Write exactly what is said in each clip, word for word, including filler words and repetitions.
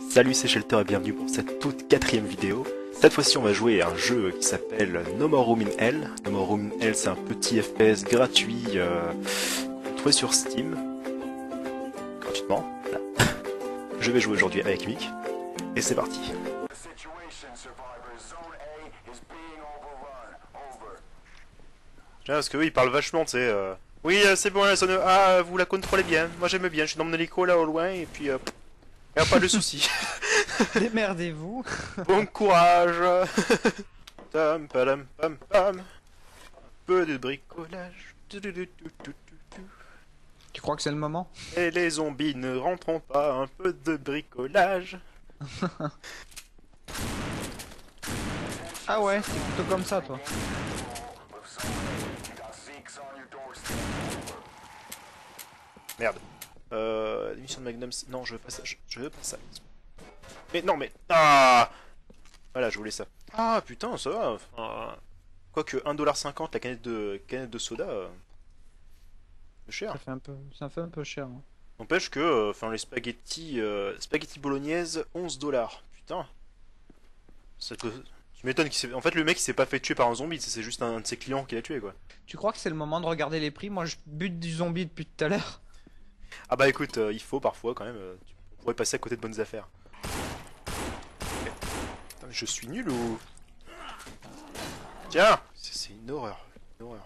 Salut, c'est Shelter et bienvenue pour cette toute quatrième vidéo. Cette fois-ci on va jouer à un jeu qui s'appelle No More Room in Hell. No More Room in Hell, c'est un petit F P S gratuit euh, qu'on trouve sur Steam. Gratuitement, voilà. Je vais jouer aujourd'hui avec Mick. Et c'est parti. Tiens, parce que oui, il parle vachement, tu sais. Euh... Oui, euh, c'est bon, la zone A, vous la contrôlez bien. Moi j'aime bien, je suis dans mon hélico là au loin et puis... Euh... Y'a pas de soucis. Démerdez-vous. Bon courage. Tam, padam, pam, pam. Un peu de bricolage. Tu crois que c'est le moment? Et les zombies ne rentreront pas. Un peu de bricolage. Ah ouais, c'est plutôt comme ça, toi. Merde. Euh, l'émission de Magnum... Non, je veux pas ça. Je, je veux pas ça. Mais non, mais... Ah, voilà, je voulais ça. Ah, putain, ça va. Enfin, quoique un dollar cinquante la canette de, canette de soda... Euh... C'est cher. Ça fait un peu, ça fait un peu cher. Hein. N'empêche que, euh, enfin, les spaghettis... Euh, spaghettis bolognaise, onze dollars. Putain. Ça te... Tu m'étonnes qu'il s'est... En fait, le mec, il s'est pas fait tuer par un zombie. C'est juste un de ses clients qui l'a tué, quoi. Tu crois que c'est le moment de regarder les prix? Moi, je bute du zombie depuis tout à l'heure. Ah bah écoute, euh, il faut parfois quand même, euh, tu pourrais passer à côté de bonnes affaires. Okay. Putain, mais je suis nul ou... Tiens, c'est une horreur, une horreur.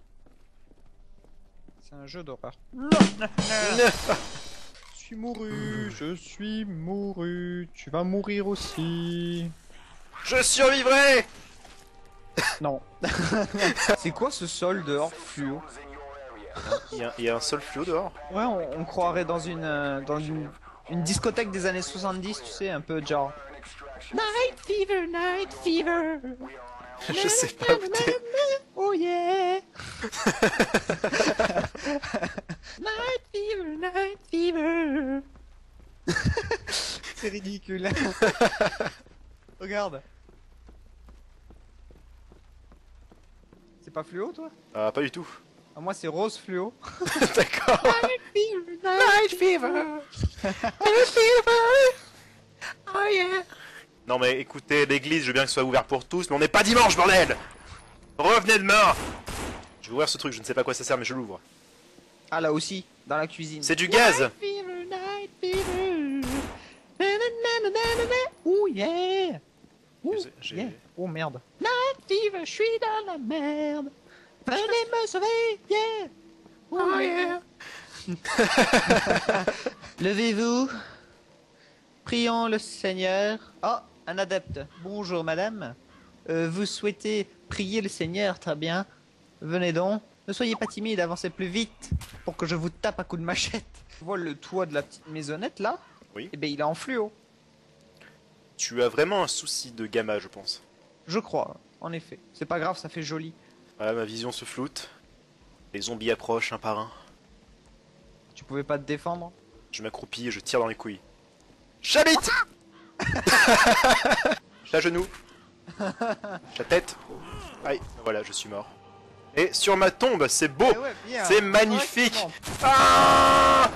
C'est un jeu d'horreur. Je suis mouru, je suis mouru, tu vas mourir aussi. Je survivrai. Non. C'est quoi ce sol dehors fluo? Il y, a, il y a un sol fluo dehors. Ouais, on, on croirait dans une euh, dans une, une discothèque des années soixante-dix, tu sais, un peu genre Night Fever, Night Fever. Je sais pas où t'es. Oh yeah. Night Fever, Night Fever. C'est ridicule. Regarde. C'est pas fluo, toi? Ah, pas du tout. Ah, moi, c'est rose fluo. D'accord. Night Fever, Night Fever. Night Fever. Oh yeah. Non mais écoutez, l'église, je veux bien que ce soit ouvert pour tous, mais on n'est pas dimanche, bordel. Revenez demain. Je vais ouvrir ce truc, je ne sais pas à quoi ça sert, mais je l'ouvre. Ah, là aussi, dans la cuisine. C'est du gaz. Night Fever, Night Fever. Na, na, na, na, na, na. Oh yeah. Oh, J'ai... yeah. Oh merde. Night Fever, je suis dans la merde. Venez me sauver, yeah. Oh, Oh yeah. Levez-vous. Prions le Seigneur. Oh, un adepte. Bonjour madame. Euh, vous souhaitez prier le Seigneur, très bien. Venez donc. Ne soyez pas timide, avancez plus vite pour que je vous tape à coups de machette. Tu vois le toit de la petite maisonnette là? Oui. Eh bien il est en fluo. Tu as vraiment un souci de gamma, je pense. Je crois, en effet. C'est pas grave, ça fait joli. Voilà, ma vision se floute. Les zombies approchent un par un. Tu pouvais pas te défendre? Je m'accroupis et je tire dans les couilles. J'habite. La genou. La tête. Aïe, voilà, je suis mort. Et sur ma tombe, c'est beau. Eh ouais, bien. C'est magnifique. Correctement. Ah.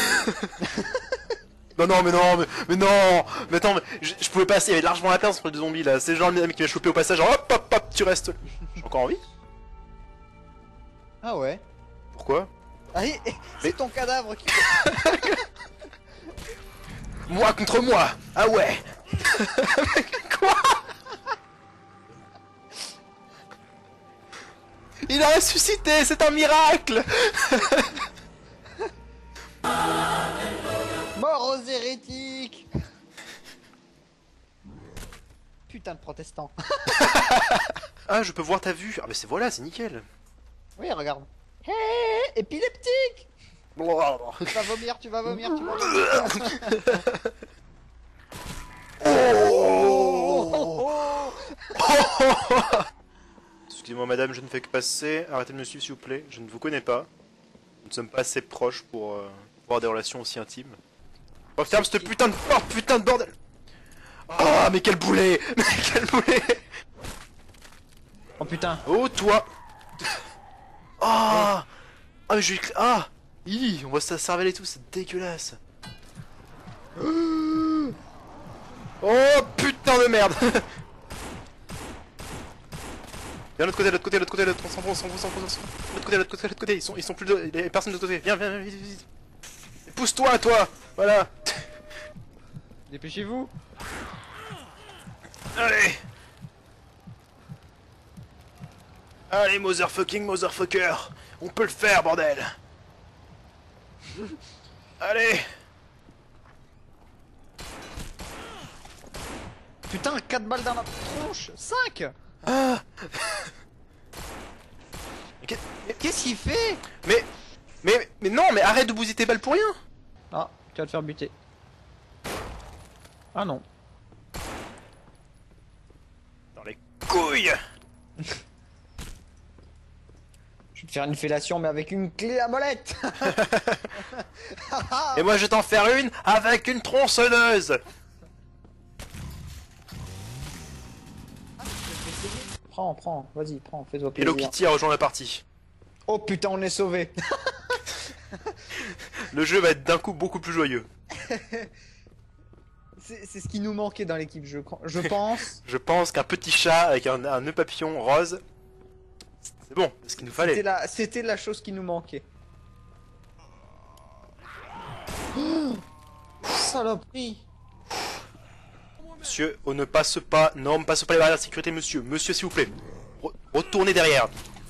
Non, non, mais non, mais, mais non. Mais attends, mais je, je pouvais passer, il y avait largement la place entre les deux zombies là. C'est genre le mec qui m'a chopé au passage, genre hop, hop, hop, tu restes. J'ai encore envie. Ah ouais. Pourquoi? Allez, c'est Mais- ton cadavre qui... Moi contre moi. Ah ouais. Quoi? Il a ressuscité, c'est un miracle. Mort aux hérétiques. Putain de protestant. Ah, je peux voir ta vue. Ah, mais c'est voilà, c'est nickel. Oui, regarde. Hé, épileptique. Tu vas vomir, tu vas vomir, tu vas vomir. Oh. Excusez-moi madame, je ne fais que passer. Arrêtez de me suivre s'il vous plaît. Je ne vous connais pas. Nous ne sommes pas assez proches pour, euh, pour avoir des relations aussi intimes. Referme cette putain de porte, putain de bordel. Ah, mais quel boulet. Mais quel boulet. Oh putain. Oh toi. Ah. Ah mais je vais... Ah. Hi, on voit sa cervelle et tout, c'est dégueulasse. Oh putain de merde. Viens de l'autre côté, de l'autre côté, de l'autre côté, de l'autre côté, on s'enfonce, on s'enfonce, on s'enfonce. De l'autre côté, de l'autre côté, de l'autre côté, ils sont, ils sont plus de... Il y a personne de l'autre côté. Viens, viens, viens, vite, vite. Pousse-toi, toi. Voilà. Dépêchez-vous. Allez. Allez, motherfucking motherfucker. On peut le faire, bordel. Allez. Putain, quatre balles dans la tronche. cinq. Ah. Qu'est-ce qu'il fait? Mais, mais, mais non, mais arrête de bousiller tes balles pour rien. Ah, tu vas te faire buter. Ah non. Dans les couilles. Je vais te faire une fellation mais avec une clé à molette. Et moi je vais t'en faire une avec une tronçonneuse. Prends, prends, vas-y, prends, fais-toi Hello plaisir. Kitty a rejoint la partie. Oh putain, on est sauvé. Le jeu va être d'un coup beaucoup plus joyeux. C'est ce qui nous manquait dans l'équipe, je, je pense. Je pense qu'un petit chat avec un, un nœud papillon rose, c'est bon, c'est ce qu'il nous fallait. C'était la, c'était la chose qui nous manquait. Oh, saloperie. Monsieur, on ne passe pas, non, on ne passe pas les barrières de sécurité, monsieur. Monsieur, s'il vous plaît. Re retournez derrière.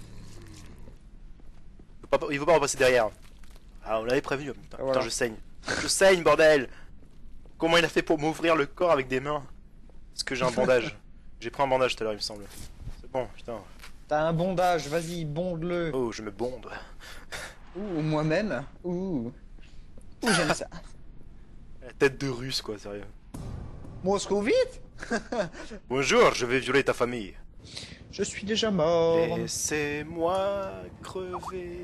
Il ne faut, faut pas repasser derrière. Ah, on l'avait prévenu. Putain, voilà. Putain, je saigne. Je saigne, bordel. Comment il a fait pour m'ouvrir le corps avec des mains? Est-ce que j'ai un bandage? J'ai pris un bandage tout à l'heure, il me semble. C'est bon, putain. T'as un bondage, vas-y, bonde-le. Oh, je me bonde. Ouh, moi-même. Ouh. Ouh, j'aime ça. La tête de russe, quoi, sérieux. Moscovite. Bonjour, je vais violer ta famille. Je suis déjà mort. Laissez-moi crever.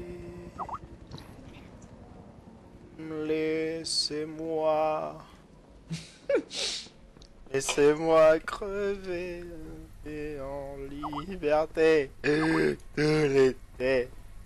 Laissez-moi. Laissez-moi crever. Et en liberté. De l'été.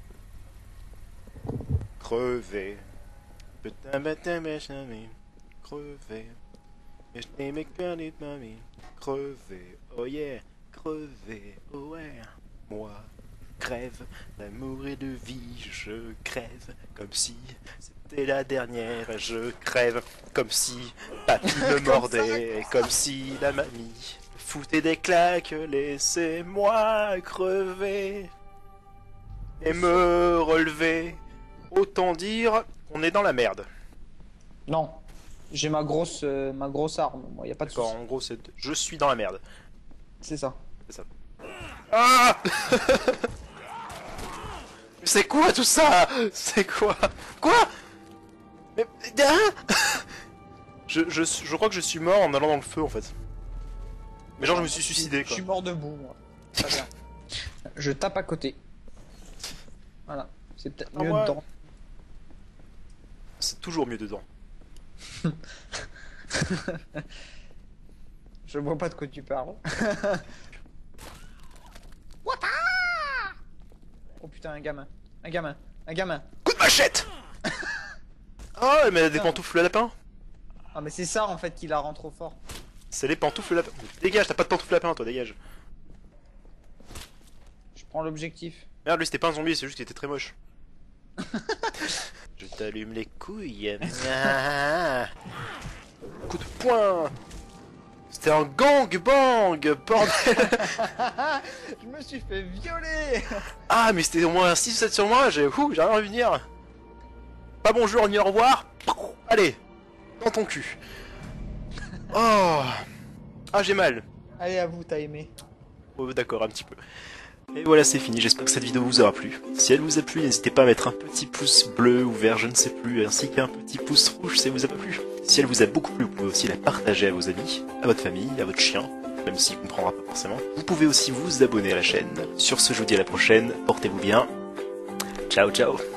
Crever. Putain, putain, mes amis. Crever. Et je n'aimais qu'un de ma vie. Crever. Oh yeah. Crever. Oh ouais. Moi. Crève d'amour et de vie, je crève comme si c'était la dernière, je crève comme si papy me mordait, comme, comme si la mamie foutait des claques, laissez-moi crever et me relever. Autant dire, on est dans la merde. Non, j'ai ma grosse, euh, ma grosse arme, moi, y a pas de soucis. En gros, c'est je suis dans la merde. C'est ça. C'est ça. Ah. C'est quoi tout ça? C'est quoi? Quoi? Mais... Hein? je, je, je crois que je suis mort en allant dans le feu en fait. Mais genre je me suis suicidé quoi. Je suis mort debout moi. Très bien. Je tape à côté. Voilà. C'est peut-être Ah, mieux ouais. dedans. C'est toujours mieux dedans. Je vois pas de quoi tu parles. Oh putain, un gamin. Un gamin. Un gamin. Coup de machette. Oh, mais elle a des pantoufles lapin. Ah mais c'est ça en fait qui la rend trop fort. C'est les pantoufles lapin. Dégage, t'as pas de pantoufles lapin toi, dégage. Je prends l'objectif. Merde, lui c'était pas un zombie, c'est juste qu'il était très moche. Je t'allume les couilles. Coup de poing. C'était un gangbang, bordel. Je me suis fait violer. Ah, mais c'était au moins six ou sept sur moi, j'ai ouh, j'ai rien à venir. Pas bonjour ni au revoir. Allez, dans ton cul. Oh. Ah, j'ai mal. Allez, à vous, t'as aimé. Oh, d'accord, un petit peu. Et voilà, c'est fini, j'espère que cette vidéo vous aura plu. Si elle vous a plu, n'hésitez pas à mettre un petit pouce bleu ou vert, je ne sais plus, ainsi qu'un petit pouce rouge si elle vous a pas plu. Si elle vous a beaucoup plu, vous pouvez aussi la partager à vos amis, à votre famille, à votre chien, même s'il ne comprendra pas forcément. Vous pouvez aussi vous abonner à la chaîne. Sur ce, je vous dis à la prochaine, portez-vous bien. Ciao, ciao.